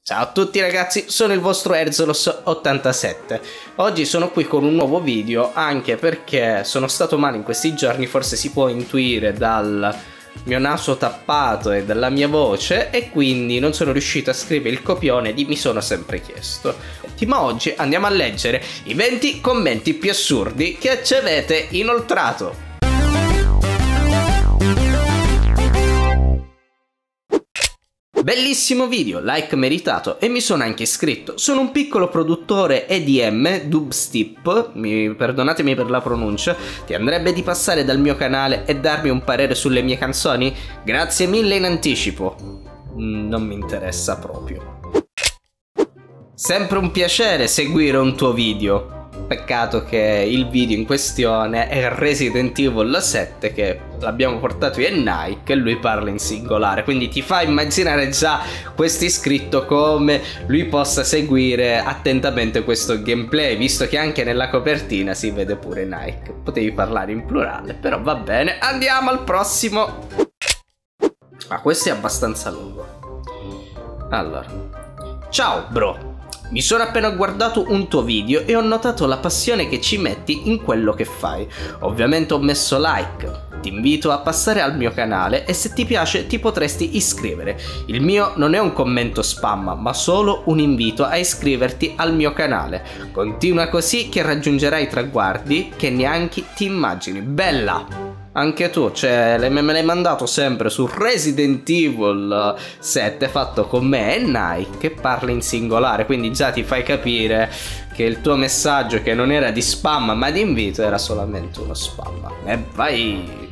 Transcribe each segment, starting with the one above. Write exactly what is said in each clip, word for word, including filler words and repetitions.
Ciao a tutti ragazzi, sono il vostro Erzolos ottantasette. Oggi sono qui con un nuovo video, anche perché sono stato male in questi giorni, forse si può intuire dal mio naso tappato e dalla mia voce, e quindi non sono riuscito a scrivere il copione di Mi sono sempre chiesto. Ma oggi andiamo a leggere i venti commenti più assurdi che ci avete inoltrato. Bellissimo video, like meritato, e mi sono anche iscritto. Sono un piccolo produttore E D M, dubstep, mi, perdonatemi per la pronuncia. Ti andrebbe di passare dal mio canale e darmi un parere sulle mie canzoni? Grazie mille in anticipo. Non mi interessa proprio. Sempre un piacere seguire un tuo video. Peccato che il video in questione è Resident Evil sette, che l'abbiamo portato io e Nike, e lui parla in singolare, quindi ti fa immaginare già questo iscritto come lui possa seguire attentamente questo gameplay, visto che anche nella copertina si vede pure Nike. Potevi parlare in plurale, però va bene. Andiamo al prossimo. Ah, questo è abbastanza lungo. Allora, ciao bro, mi sono appena guardato un tuo video e ho notato la passione che ci metti in quello che fai. Ovviamente ho messo like. Ti invito a passare al mio canale e se ti piace ti potresti iscrivere. Il mio non è un commento spam, ma solo un invito a iscriverti al mio canale. Continua così che raggiungerai traguardi che neanche ti immagini. Bella! Anche tu, cioè, me l'hai mandato sempre su Resident Evil sette, fatto con me e Nike, che parla in singolare, quindi già ti fai capire che il tuo messaggio, che non era di spam ma di invito, era solamente uno spam. E vai!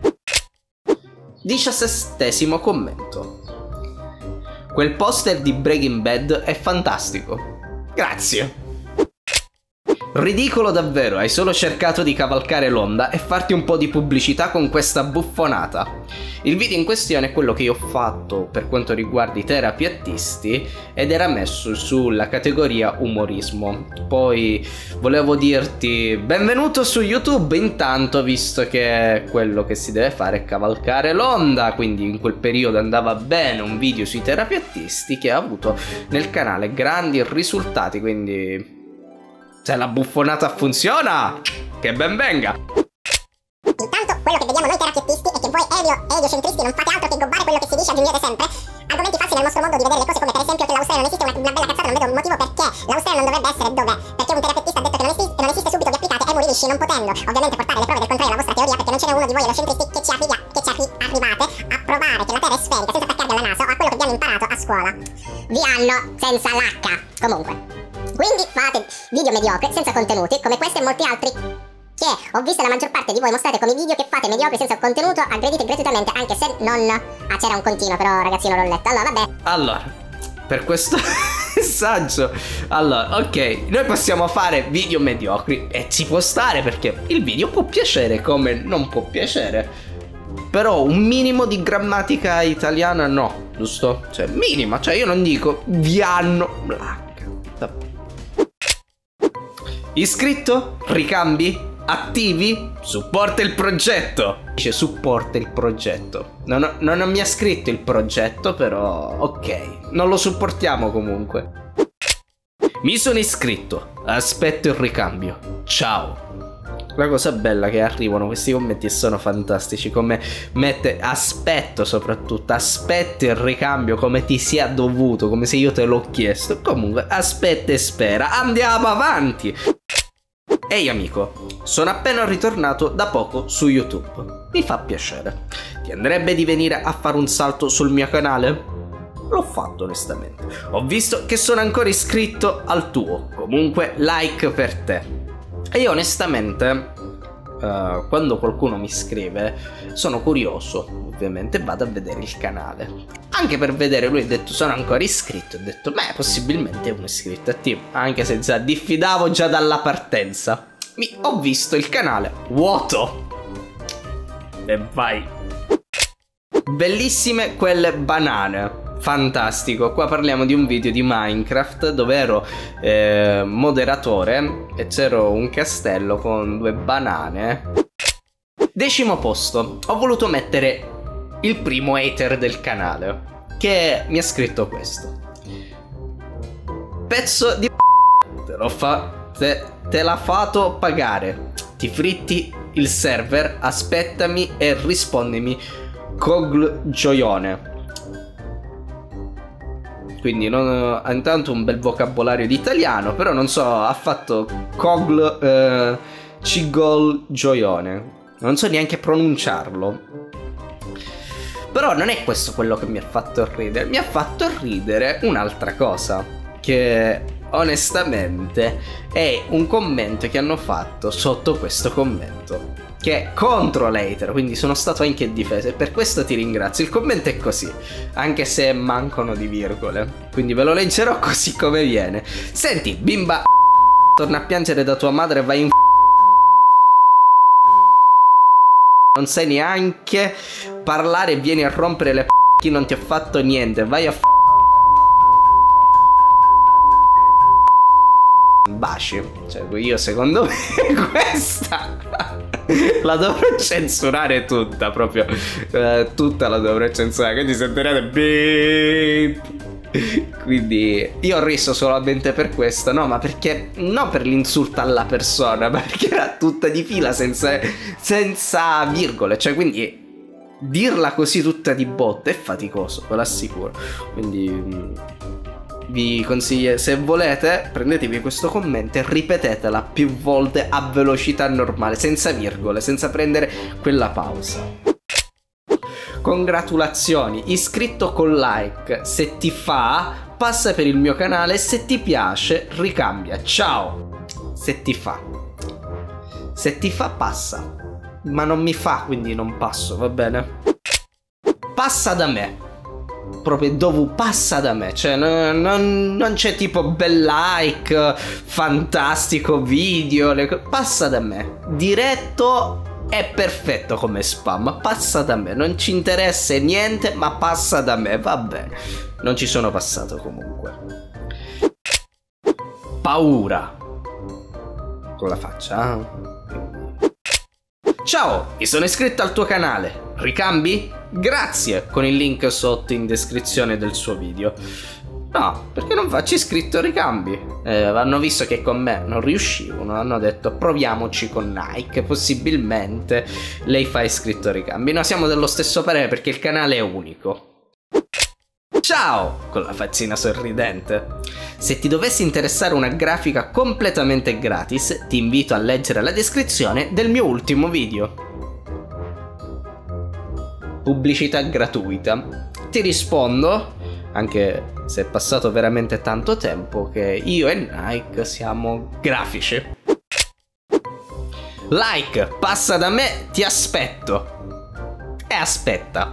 Diciassettesimo commento. Quel poster di Breaking Bad è fantastico. Grazie. Ridicolo davvero, hai solo cercato di cavalcare l'onda e farti un po' di pubblicità con questa buffonata. Il video in questione è quello che io ho fatto per quanto riguarda i terapiattisti ed era messo sulla categoria umorismo. Poi volevo dirti benvenuto su YouTube intanto, visto che quello che si deve fare è cavalcare l'onda, quindi in quel periodo andava bene un video sui terapiattisti che ha avuto nel canale grandi risultati, quindi se la buffonata funziona, che ben venga! Intanto quello che vediamo noi terapiattisti è che voi elio e eliocentristi non fate altro che gobbare quello che si dice, aggiungete sempre argomenti falsi nel nostro modo di vedere le cose, come per esempio che l'Australia non esiste, una, una bella cazzata. Non vedo un motivo perché l'Australia non dovrebbe essere dov'è, perché un terapeutista ha detto che non esiste, non esiste, subito vi applicate e moririsci, non potendo ovviamente portare le prove del contrario alla vostra teoria, perché non ce n'è uno di voi eliocentristi che ci, arrivi, che ci arri arrivate a provare che la Terra è sferica senza attaccarvi alla NASA o a quello che abbiamo imparato a scuola. Vi hanno senza l'H. Comunque, quindi fate video mediocri, senza contenuti, come questo e molti altri che ho visto la maggior parte di voi mostrate come video che fate mediocri senza contenuto, aggredite gratuitamente, anche se non... Ah, c'era un continuo, però ragazzi non l'ho letto. Allora, vabbè. Allora, per questo messaggio, allora, ok, noi possiamo fare video mediocri e ci può stare, perché il video può piacere come non può piacere, però un minimo di grammatica italiana no, giusto? Cioè, minima, cioè io non dico vi hanno... Iscritto? Ricambi? Attivi? Supporta il progetto. Dice supporta il progetto. Non, non mi ha scritto il progetto, però ok, non lo supportiamo comunque. Mi sono iscritto, aspetto il ricambio. Ciao. La cosa bella è che arrivano questi commenti e sono fantastici, come mette aspetto, soprattutto aspetta il ricambio come ti sia dovuto, come se io te l'ho chiesto. Comunque aspetta e spera, andiamo avanti. Ehi amico, sono appena ritornato da poco su YouTube. Mi fa piacere. Ti andrebbe di venire a fare un salto sul mio canale? L'ho fatto onestamente. Ho visto che sono ancora iscritto al tuo. Comunque like per te. E io onestamente, uh, quando qualcuno mi scrive, sono curioso, ovviamente vado a vedere il canale. Anche per vedere, lui ha detto sono ancora iscritto, ho detto beh, possibilmente è uno iscritto attivo, anche se già diffidavo già dalla partenza. Mi ho visto il canale vuoto. E vai. Bellissime quelle banane. Fantastico, qua parliamo di un video di Minecraft dove ero eh, moderatore e c'ero un castello con due banane. Decimo posto, ho voluto mettere il primo hater del canale, che mi ha scritto questo. pezzo di te lo fa te, te l'ha fatto pagare. Ti fritti il server, aspettami e rispondimi Cogl Gioione. Quindi non, intanto un bel vocabolario di italiano, però non so, ha fatto Cogl eh, Cigol Gioione. Non so neanche pronunciarlo. Però non è questo quello che mi ha fatto ridere. Mi ha fatto ridere un'altra cosa, che onestamente è un commento che hanno fatto sotto questo commento, che è contro l'hater, quindi sono stato anche difeso e per questo ti ringrazio. Il commento è così, anche se mancano di virgole, quindi ve lo leggerò così come viene. Senti, bimba, torna a piangere da tua madre e vai in non sai neanche parlare e vieni a rompere le p***, chi non ti ha fatto niente, vai a f***. Baci, cioè io secondo me questa la dovrò censurare tutta, proprio uh, tutta la dovrò censurare, quindi sentirete beep. Quindi io ho riso solamente per questo, no, ma perché non per l'insulto alla persona, ma perché era tutta di fila senza, senza virgole, cioè quindi dirla così tutta di botte è faticoso, ve l'assicuro. Quindi vi consiglio, se volete, prendetevi questo commento e ripetetela più volte a velocità normale, senza virgole, senza prendere quella pausa. Congratulazioni, iscritto con like, se ti fa, passa per il mio canale, se ti piace, ricambia, ciao, se ti fa, se ti fa passa, ma non mi fa, quindi non passo, va bene? Passa da me. Proprio dove passa da me, cioè non, non, non c'è tipo bel like, fantastico video, le passa da me, diretto è perfetto come spam, passa da me, non ci interessa niente, ma passa da me, va bene, non ci sono passato comunque. Paura con la faccia, eh? Ciao, mi sono iscritto al tuo canale, ricambi? Grazie, con il link sotto in descrizione del suo video. No, perché non faccio iscritto ricambi? Eh, hanno visto che con me non riuscivano, hanno detto proviamoci con Nike, possibilmente lei fa iscritto ricambi. No, siamo dello stesso parere perché il canale è unico. Ciao, con la faccina sorridente. Se ti dovesse interessare una grafica completamente gratis, ti invito a leggere la descrizione del mio ultimo video. Pubblicità gratuita. Ti rispondo, anche se è passato veramente tanto tempo, che io e Nike siamo grafici. Like, passa da me, ti aspetto. E aspetta.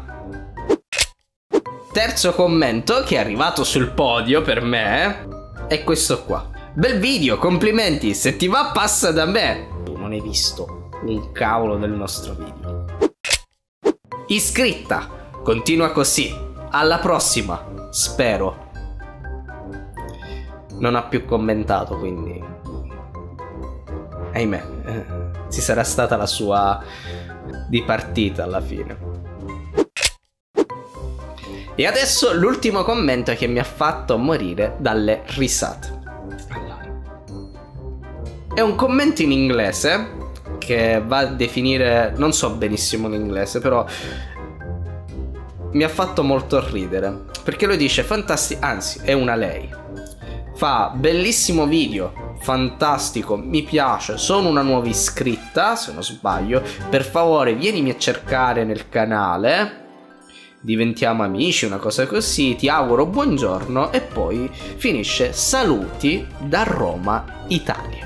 Terzo commento che è arrivato sul podio per me è questo qua. Bel video, complimenti, se ti va passa da me. Tu non hai visto un cavolo del nostro video. Iscritta, continua così, alla prossima, spero. Non ha più commentato, quindi ahimè, eh, ci sarà stata la sua dipartita alla fine. E adesso l'ultimo commento che mi ha fatto morire dalle risate. Allora, è un commento in inglese che va a definire, non so benissimo l'inglese, però mi ha fatto molto ridere, perché lui dice fantastico, anzi è una lei, fa bellissimo video, fantastico, mi piace, sono una nuova iscritta se non sbaglio, per favore vienimi a cercare nel canale, diventiamo amici, una cosa così, ti auguro buongiorno, e poi finisce saluti da Roma, Italia.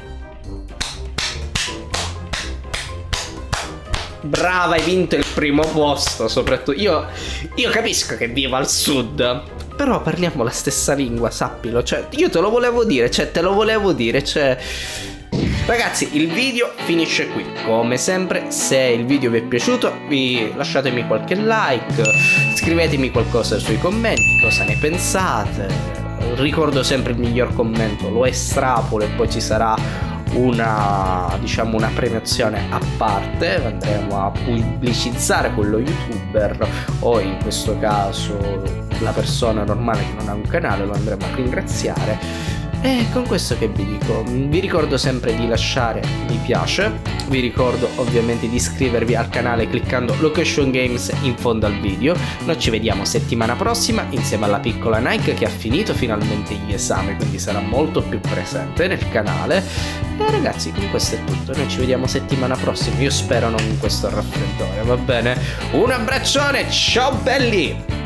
Brava, hai vinto il primo posto, soprattutto io, io capisco che vivo al sud, però parliamo la stessa lingua, sappilo, cioè io te lo volevo dire, cioè te lo volevo dire, cioè ragazzi, il video finisce qui. Come sempre, se il video vi è piaciuto, vi lasciatemi qualche like, scrivetemi qualcosa sui commenti, cosa ne pensate. Ricordo sempre il miglior commento lo estrapolo e poi ci sarà una, diciamo, una premiazione a parte, andremo a pubblicizzare quello youtuber o in questo caso la persona normale che non ha un canale, lo andremo a ringraziare. E con questo che vi dico, vi ricordo sempre di lasciare mi piace, vi ricordo ovviamente di iscrivervi al canale cliccando Location Games in fondo al video. Noi ci vediamo settimana prossima insieme alla piccola Nike che ha finito finalmente gli esami, quindi sarà molto più presente nel canale. E ragazzi, con questo è tutto, noi ci vediamo settimana prossima, io spero non con questo raffreddore, va bene? Un abbraccione, ciao belli!